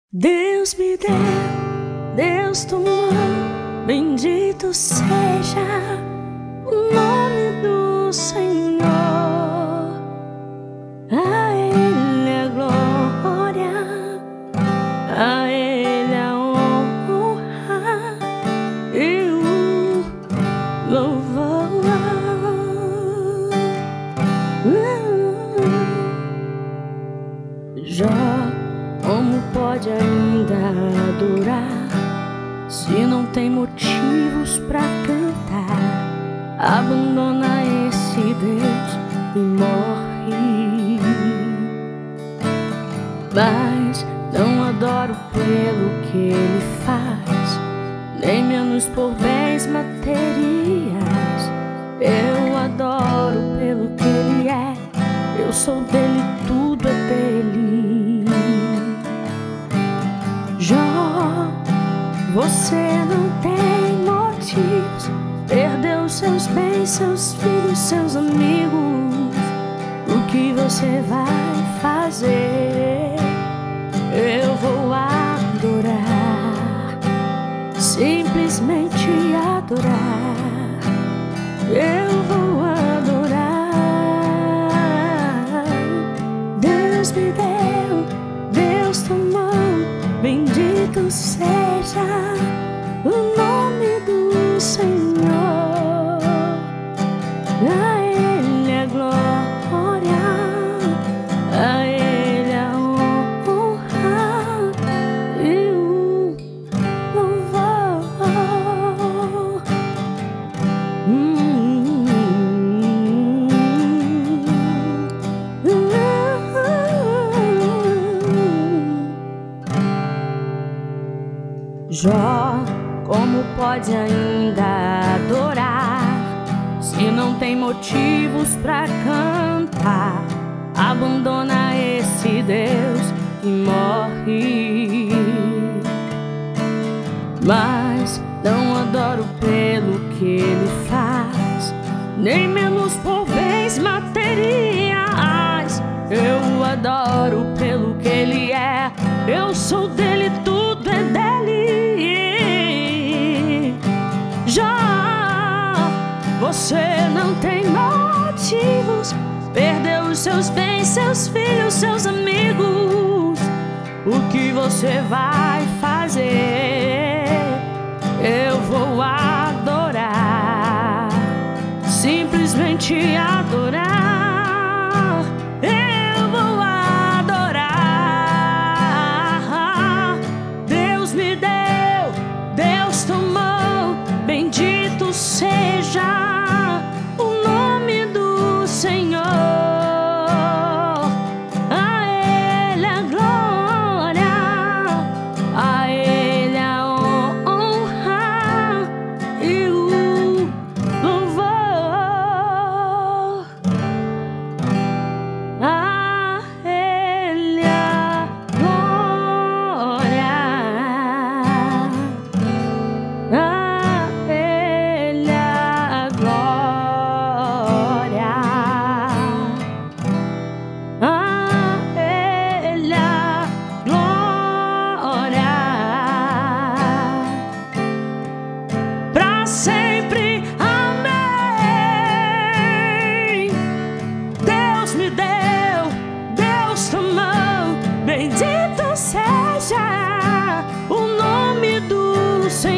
Deus me deu, Deus tomou, bendito seja o nome do Senhor. A Ele a glória, a Ele a honra e o louvor. Jó, como pode ainda adorar se não tem motivos pra cantar? Abandona esse Deus e morre. Mas não adoro pelo que Ele faz, nem menos por bens materiais. Eu adoro pelo que Ele é, eu sou dele, tudo é dele. Jó, você não tem motivos, perdeu seus bens, seus filhos, seus amigos. O que você vai fazer? Eu vou adorar, simplesmente adorar. Eu vou adorar. Deus me deu, Deus tomou, bendito seja o nome do Senhor. A Ele a glória, a Ele a honra e o louvor. Jó, como pode ainda adorar se não tem motivos pra cantar? Abandona esse Deus e morre. Mas não adoro pelo que Ele faz, nem menos por bens materiais. Eu adoro pelo que Ele é, eu sou dele, tudo é dele. Já você não tem motivos, perdeu os seus bens, seus filhos, seus amigos. O que você vai fazer? Eu vou adorar, simplesmente adorar. Eu vou adorar. Deus me deu, Deus tomou, bendito seja o nome do Senhor. A Ele a glória, a Ele a honra e o louvor. A Ele a glória, a Ele a glória, a Ele a glória, pra sempre, amém. Deus me deu, Deus tomou, bendito seja o nome do Senhor.